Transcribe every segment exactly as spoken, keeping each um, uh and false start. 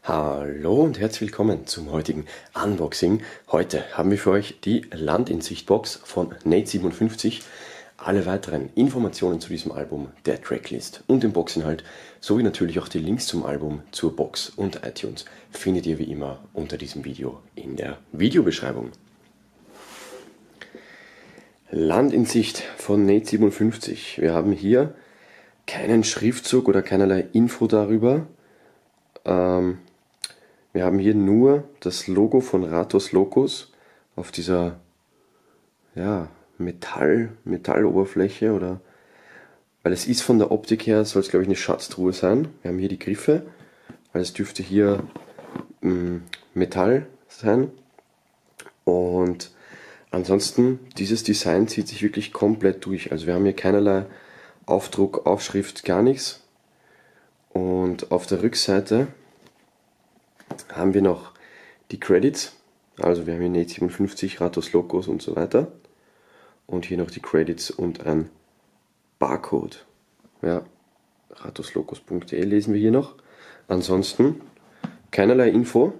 Hallo und herzlich willkommen zum heutigen Unboxing. Heute haben wir für euch die Land in Sicht Box von Nate siebenundfünfzig. Alle weiteren Informationen zu diesem Album, der Tracklist und dem Boxinhalt sowie natürlich auch die Links zum Album, zur Box und iTunes findet ihr wie immer unter diesem Video in der Videobeschreibung. Land in Sicht von Nate siebenundfünfzig. Wir haben hier keinen Schriftzug oder keinerlei Info darüber. Ähm, Wir haben hier nur das Logo von Ratos Locos auf dieser ja, Metall, Metalloberfläche, oder weil es ist von der Optik her, soll es glaube ich eine Schatztruhe sein. Wir haben hier die Griffe, weil es dürfte hier mh, Metall sein. Und ansonsten, dieses Design zieht sich wirklich komplett durch. Also wir haben hier keinerlei Aufdruck, Aufschrift, gar nichts. Und auf der Rückseite haben wir noch die Credits, also wir haben hier Nate siebenundfünfzig, Ratos Locos und so weiter. Und hier noch die Credits und ein Barcode. Ja, ratoslocos punkt de lesen wir hier noch. Ansonsten keinerlei Info.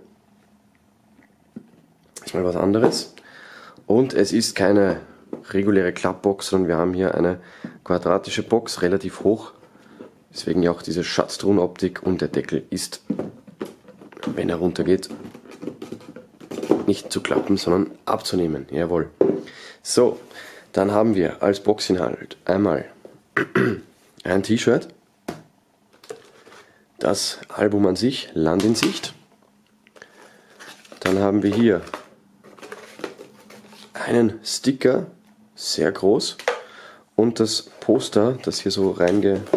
Ist mal was anderes. Und es ist keine reguläre Klappbox, sondern wir haben hier eine quadratische Box, relativ hoch. Deswegen ja auch diese Schatztruhenoptik, und der Deckel ist, wenn er runtergeht, nicht zu klappen, sondern abzunehmen. Jawohl. So, dann haben wir als Boxinhalt einmal ein T-Shirt, das Album an sich, Land in Sicht. Dann haben wir hier einen Sticker, sehr groß, und das Poster, das hier so reingezwängt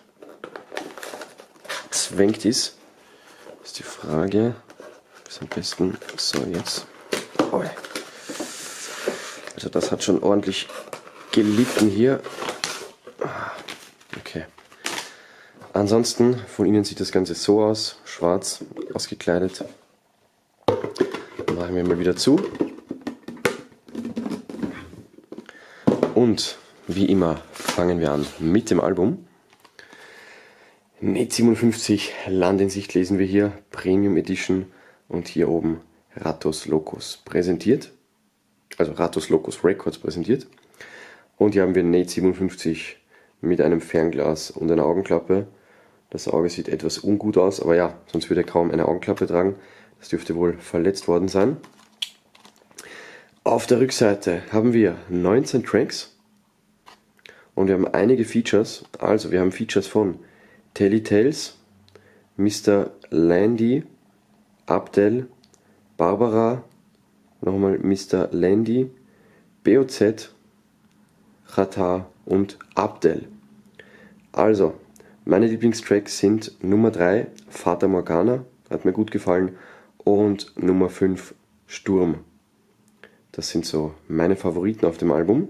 ist. Ist die Frage, ist am besten, so jetzt, oh. Also das hat schon ordentlich gelitten hier, okay. Ansonsten, von innen sieht das Ganze so aus, schwarz, ausgekleidet. Machen wir mal wieder zu. Und wie immer fangen wir an mit dem Album. Nate siebenundfünfzig, Land in Sicht lesen wir hier, Premium Edition, und hier oben Ratos Locos präsentiert, also Ratos Locos Records präsentiert. Und hier haben wir Nate siebenundfünfzig mit einem Fernglas und einer Augenklappe. Das Auge sieht etwas ungut aus, aber ja, sonst würde er kaum eine Augenklappe tragen. Das dürfte wohl verletzt worden sein. Auf der Rückseite haben wir neunzehn Tracks und wir haben einige Features. Also wir haben Features von Telly Tales, Mister Landy, Abdel, Barbara, nochmal Mister Landy, B O Z, Chata und Abdel. Also, meine Lieblingstracks sind Nummer drei, Fata Morgana, hat mir gut gefallen, und Nummer fünf, Sturm. Das sind so meine Favoriten auf dem Album.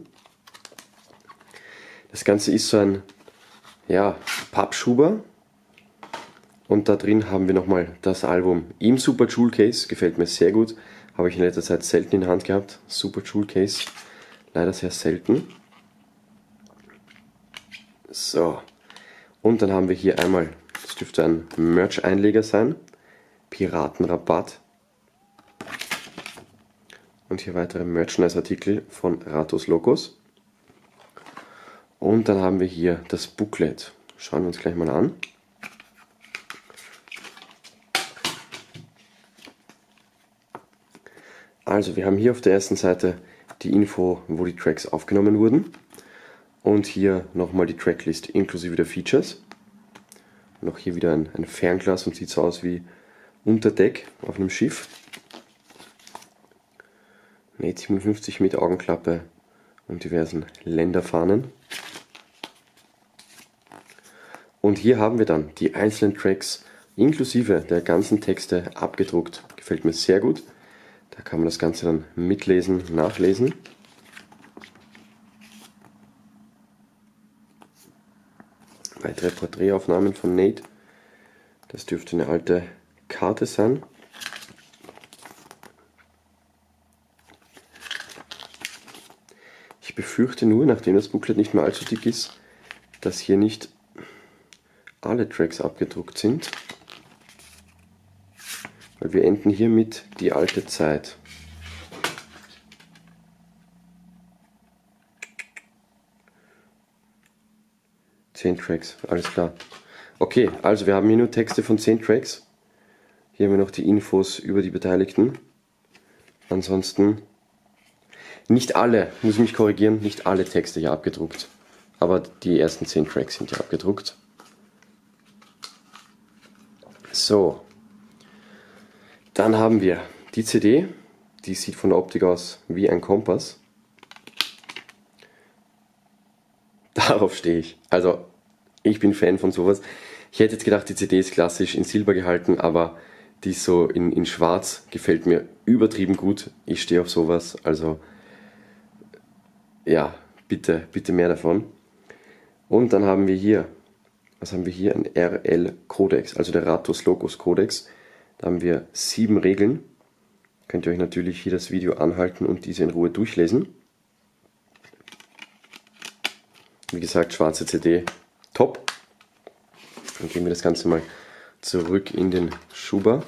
Das Ganze ist so ein, ja, Pappschuber, und da drin haben wir nochmal das Album im Super Jewel Case, gefällt mir sehr gut, habe ich in letzter Zeit selten in der Hand gehabt, Super Jewel Case, leider sehr selten. So, und dann haben wir hier einmal, das dürfte ein Merch-Einleger sein, Piratenrabatt, und hier weitere Merchandise-Artikel von Ratos Locos. Und dann haben wir hier das Booklet. Schauen wir uns gleich mal an. Also wir haben hier auf der ersten Seite die Info, wo die Tracks aufgenommen wurden. Und hier nochmal die Tracklist inklusive der Features. Und auch hier wieder ein, ein Fernglas und sieht so aus wie unter Deck auf einem Schiff. Nate siebenundfünfzig mit Augenklappe und diversen Länderfahnen. Und hier haben wir dann die einzelnen Tracks inklusive der ganzen Texte abgedruckt. Gefällt mir sehr gut. Da kann man das Ganze dann mitlesen, nachlesen. Weitere Porträtaufnahmen von Nate. Das dürfte eine alte Karte sein. Ich befürchte nur, nachdem das Booklet nicht mehr allzu dick ist, dass hier nicht alle Tracks abgedruckt sind. weil wir enden hier mit Die alte Zeit. zehn Tracks, alles klar. Okay, also wir haben hier nur Texte von zehn Tracks. Hier haben wir noch die Infos über die Beteiligten. Ansonsten nicht alle, muss ich mich korrigieren, nicht alle Texte hier abgedruckt. Aber die ersten zehn Tracks sind hier abgedruckt. So, dann haben wir die C D. Die sieht von der Optik aus wie ein Kompass. Darauf stehe ich. Also, ich bin Fan von sowas. Ich hätte jetzt gedacht, die C D ist klassisch in Silber gehalten, aber die ist so in, in Schwarz, gefällt mir übertrieben gut. Ich stehe auf sowas, also ja, bitte, bitte mehr davon. Und dann haben wir hier, was haben wir hier? Ein R L-Kodex, also der Ratos Logos Kodex. Da haben wir sieben Regeln. Könnt ihr euch natürlich hier das Video anhalten und diese in Ruhe durchlesen. Wie gesagt, schwarze C D, top. Dann geben wir das Ganze mal zurück in den Schuber.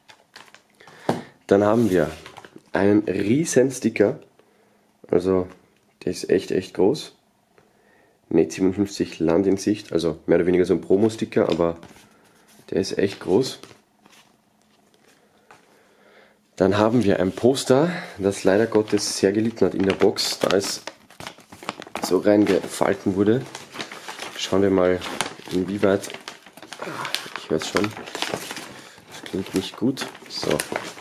Dann haben wir einen riesen Sticker, also der ist echt, echt groß. Nate siebenundfünfzig Land in Sicht, also mehr oder weniger so ein Promo-Sticker, aber der ist echt groß. Dann haben wir ein Poster, das leider Gottes sehr gelitten hat in der Box, da es so reingefalten wurde. Schauen wir mal, inwieweit. Ich höre es schon. Das klingt nicht gut. So.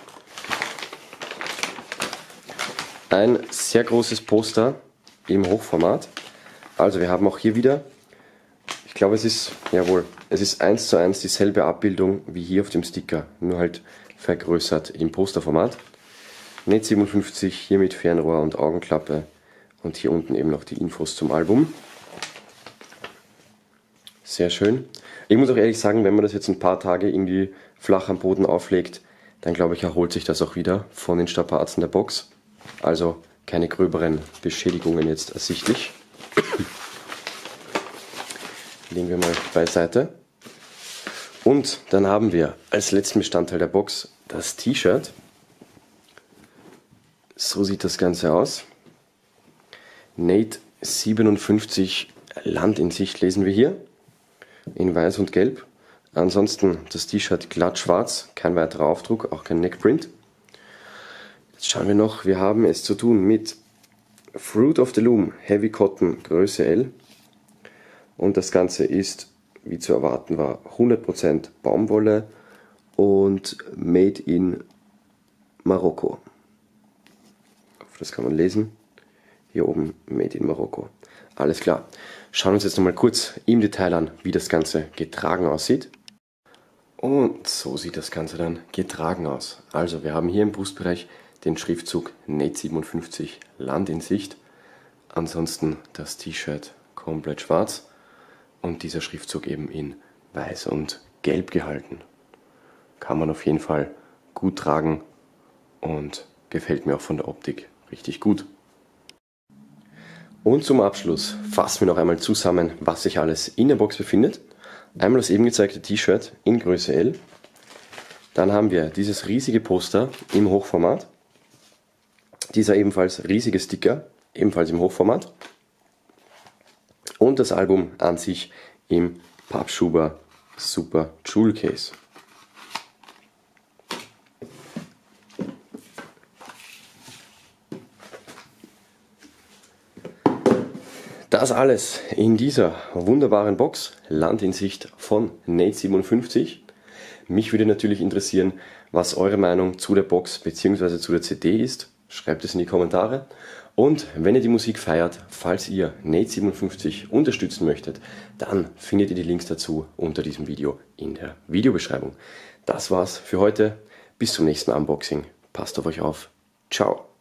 Ein sehr großes Poster im Hochformat. Also wir haben auch hier wieder, ich glaube es ist, jawohl, es ist eins zu eins dieselbe Abbildung wie hier auf dem Sticker, nur halt vergrößert im Posterformat. Nate siebenundfünfzig hier mit Fernrohr und Augenklappe. Und hier unten eben noch die Infos zum Album. Sehr schön. Ich muss auch ehrlich sagen, wenn man das jetzt ein paar Tage irgendwie flach am Boden auflegt, dann glaube ich, erholt sich das auch wieder von den Strapazen der Box. Also keine gröberen Beschädigungen jetzt ersichtlich. Legen wir mal beiseite. Und dann haben wir als letzten Bestandteil der Box das T-Shirt. So sieht das Ganze aus. Nate siebenundfünfzig Land in Sicht lesen wir hier, in weiß und gelb. Ansonsten das T-Shirt glatt schwarz, kein weiterer Aufdruck, auch kein Neckprint. Jetzt schauen wir noch, wir haben es zu tun mit Fruit of the Loom, Heavy Cotton, Größe L. Und das Ganze ist, wie zu erwarten war, hundert Prozent Baumwolle und made in Marokko. Das kann man lesen. Hier oben Made in Marokko. Alles klar. Schauen wir uns jetzt nochmal kurz im Detail an, wie das Ganze getragen aussieht. Und so sieht das Ganze dann getragen aus. Also wir haben hier im Brustbereich den Schriftzug Nate siebenundfünfzig Land in Sicht. Ansonsten das T-Shirt komplett schwarz und dieser Schriftzug eben in weiß und gelb gehalten. Kann man auf jeden Fall gut tragen und gefällt mir auch von der Optik richtig gut. Und zum Abschluss fassen wir noch einmal zusammen, was sich alles in der Box befindet. Einmal das eben gezeigte T-Shirt in Größe L. Dann haben wir dieses riesige Poster im Hochformat. Dieser ebenfalls riesige Sticker, ebenfalls im Hochformat. Und das Album an sich im Pappschuber Super Jewel Case. Das alles in dieser wunderbaren Box, Land in Sicht von Nate siebenundfünfzig. Mich würde natürlich interessieren, was eure Meinung zu der Box bzw. zu der C D ist. Schreibt es in die Kommentare. Und wenn ihr die Musik feiert, falls ihr Nate siebenundfünfzig unterstützen möchtet, dann findet ihr die Links dazu unter diesem Video in der Videobeschreibung. Das war's für heute. Bis zum nächsten Unboxing. Passt auf euch auf. Ciao.